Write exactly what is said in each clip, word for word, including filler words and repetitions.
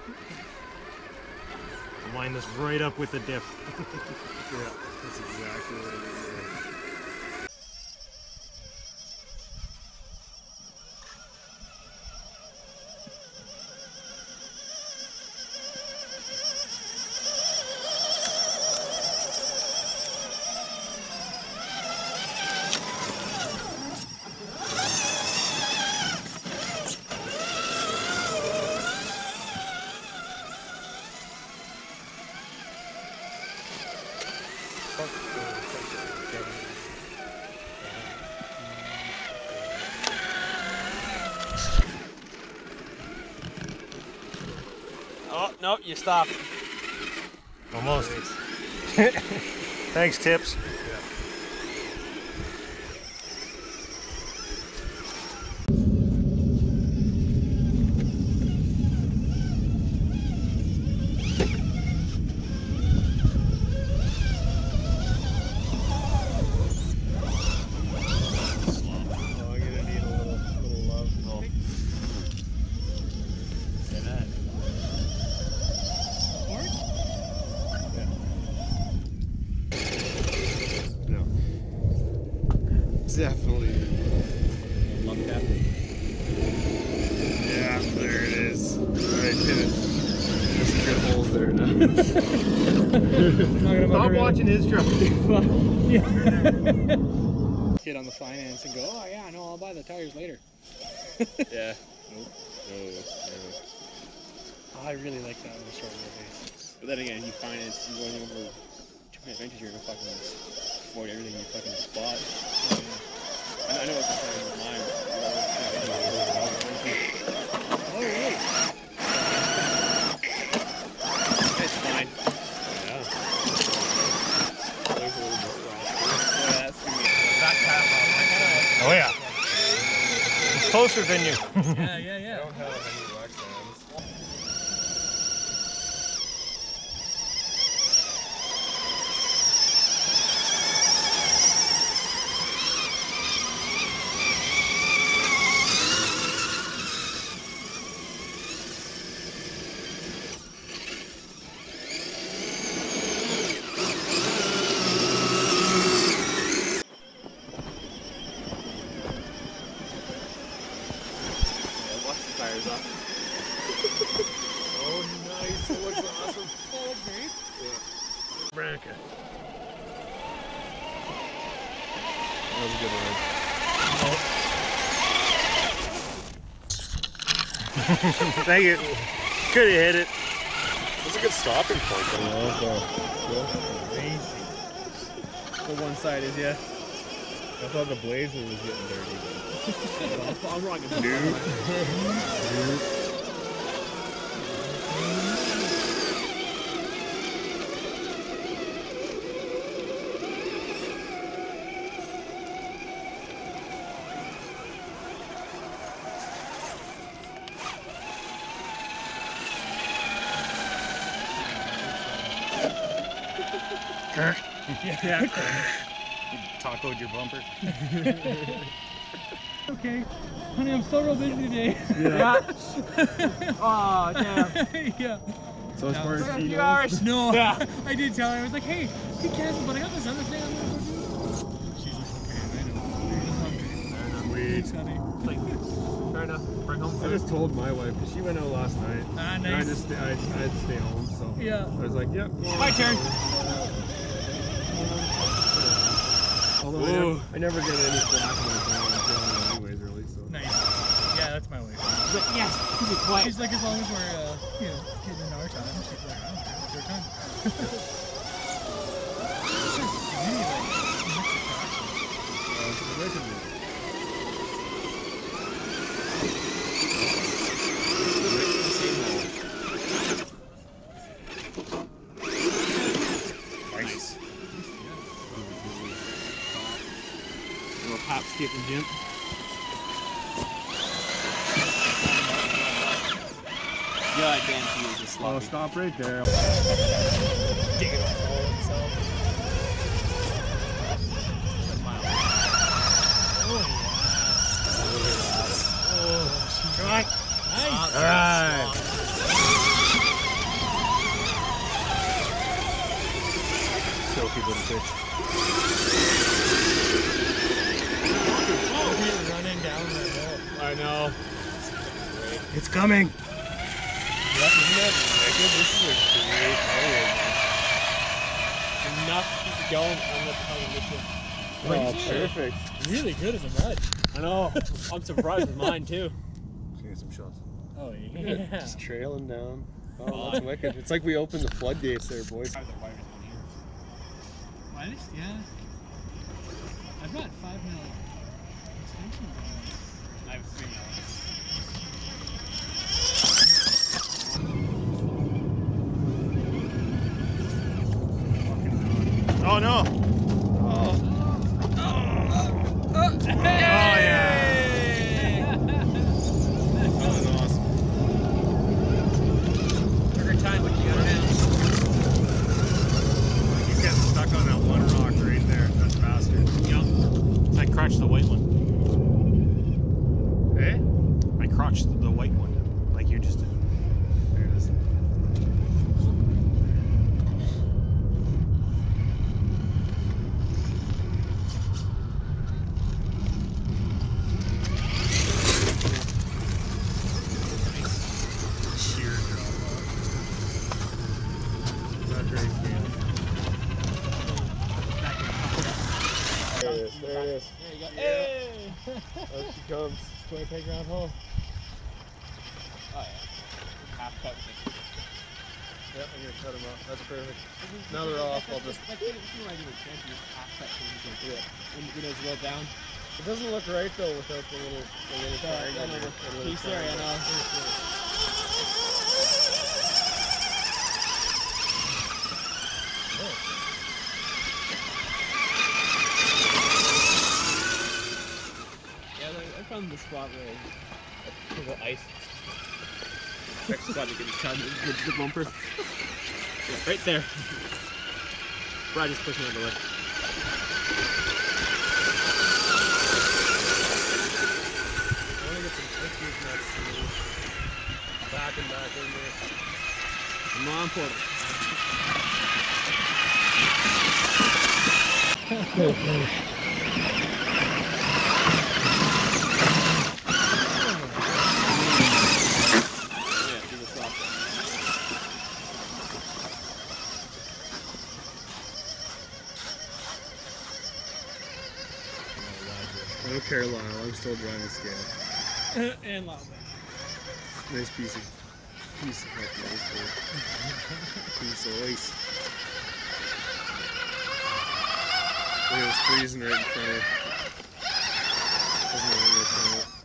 Line this right up with the diff. Yeah, that's exactly what it is. Oh, no, you stopped. Almost. Thanks, Tips. Definitely. Love that. Yeah, there it is. Alright, hit it. There's some good holes there now. Stop watching his truck. Get on the finance and go, oh yeah, no, I'll buy the tires later. Yeah. Nope. No, no. Oh, I really like that on the short wheelbase. But then again, you finance, you're going over two hundred adventures, you're gonna fucking afford everything you fucking just bought. Yeah, yeah. I know, I know what's happening with mine. Oh, really? It's fine. Yeah. There's a little bit wrong. Yeah, that's gonna be Oh yeah. It's closer than you. Yeah, yeah, yeah. I don't have any Lexans. tires off. Oh, nice. That looks awesome. That looks great. Yeah. Branca. That was a good ride. Thank you. Could have hit it. That's a good stopping point. Though. Crazy. The one side is, yeah. I thought the blazer was getting dirty. But... I'm wrong. Nope. Nope. Yeah, yeah. You tacoed your bumper. Okay, honey, I'm so real busy today. Yeah. Oh, damn. Yeah. So as No, far as it's been a he few knows, hours. No, yeah. I did tell her. I was like, hey, he canceled, but I got this other thing I'm gonna go do. She's like, okay, I know. You're just hungry. Sweet. Thanks, honey. It's like, trying to bring home I food. just told my wife because she went out last night. Ah, And I nice. just I, I had to stay home, so Yeah. I was like, yep. Yeah, My turn. Although I never, I never get any flack when I'm feeling anyways, really. So. Nice. Yeah, that's my way. She's like, yes, keep it quiet. She's like, as long as we're, uh, you know, getting in our time. She's like, I don't care. It's your time. This is really like Uh, it's wicked. Nice. Little pop skip and jump. God damn, he was just Oh, sloppy. stop right there. digging a hole himself. That's my own. Oh, yeah. Oh, Come on. nice. All right. fish. Oh, running down the hill. I know. It's coming. Yeah, isn't that wicked? This is a great area. Enough to keep going on the tongue of this one. Oh, perfect. Really good as a mud. I know. I'm surprised with mine too. Let's get some shots. Oh yeah. Just trailing down. Oh, that's wicked. It's like we opened the floodgates there, boys. Widest? Yeah. I've got five mil extension bands. I have three now. Oh no! Oh. Oh yeah! That was awesome. Took her time, but you got her down. He's getting stuck on that one rock right there. That's faster. Yep. I crotched the white one. Eh? I crotched the white one, like you just did. There it is. Sheer drop off. Not very good. There it is. There it is. There you go. Hey! Out she comes. Square peg round hole. Oh yeah. Half cut thing. Yep, I'm gonna cut them off. That's perfect. Now they're off. I'll just. That's what I do with champion. Half cut thing. Yeah. When you get those rolled down. It doesn't look right though without the little, the little Sorry, triangle. I know there. the The little piece there, I triangle. Yeah, I found the spot where I put ice. Next spot to get a shot with the bumper. Yeah, right there. Brad just pushing out of the way. I want to get some pictures next to me. Back and back in there. Come on, Porter. Yeah, do the soft. I don't care, Lyle. I'm still driving scale. And loud. Nice piece of piece of fucking ice there. Piece of ice. Look at it's freezing right in front of you. Doesn't know what you're trying to-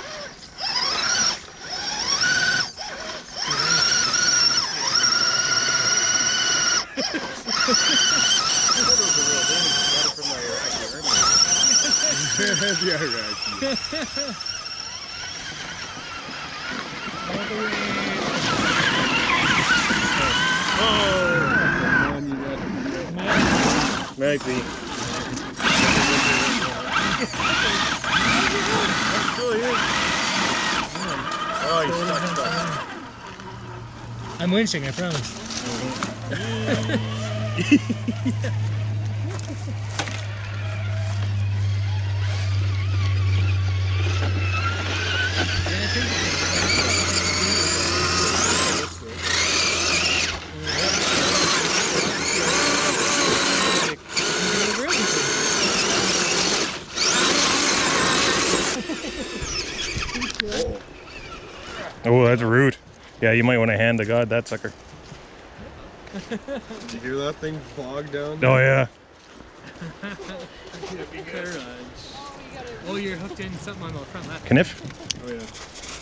That was a real thing. Got it from my Iraqi army. The Iraqi. Oh! Man, you got it. Might be. Oh, he's stuck, stuck. I'm winching, I promise. Oh, that's rude. Yeah, you might want to hand to God that sucker. Did you hear that thing bog down? Oh, yeah. Oh, you're hooked in something on the front left. Kniff? Oh yeah.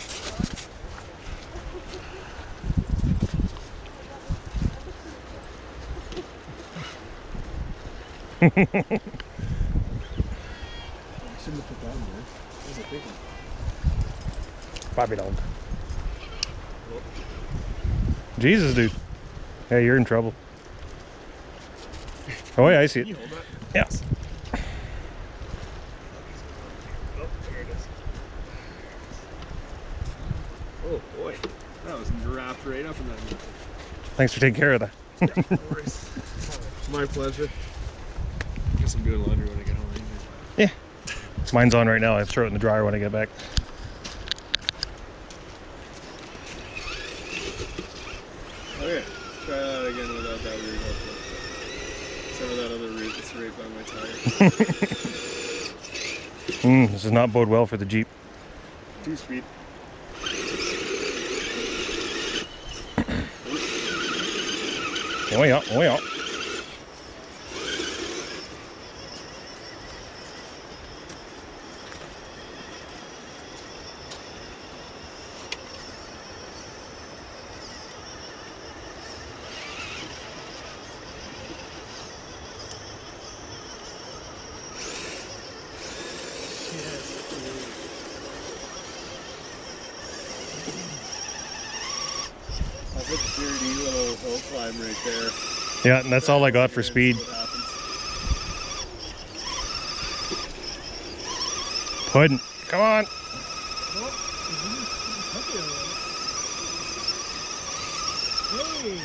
Shouldn't have put that in there. That was a big one. Probably don't. Jesus, dude. Yeah, you're in trouble. Oh, yeah, I see it. Can you hold that? Yeah. Oh, there it is. Oh boy, that was wrapped right up in that. Thanks for taking care of that. Yeah, no worries. My pleasure. guess I'm doing laundry when I get home. Yeah. Mine's on right now. I throw it in the dryer when I get back. Okay, try that again without that root, hopefully. Some of that other root that's right by my tire. Mm, this does not bode well for the Jeep. Two speed. Oh yeah, oh yeah. That's a dirty little hill climb right there. Yeah, and that's all I got for speed. What happens. Pudding. Come on. Hey!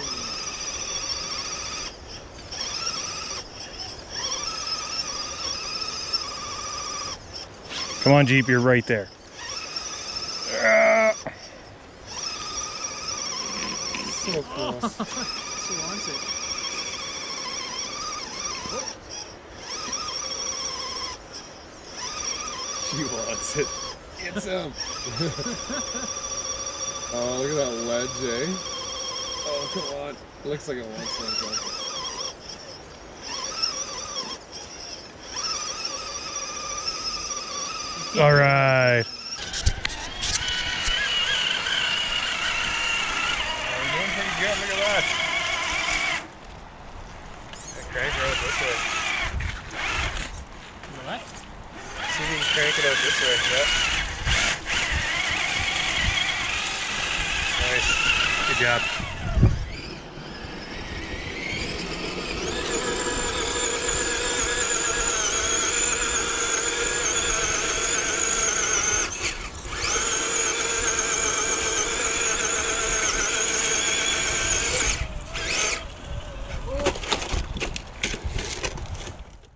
Come on, Jeep, you're right there. Ah. So close. She wants it. She wants it. It's him. Oh, look at that ledge, eh? Oh, come on. It looks like it wants something. All right. We're doing pretty good. Look at that. That crank road this way. On the left? See if we can crank it out this way. Yep. Nice. Good job.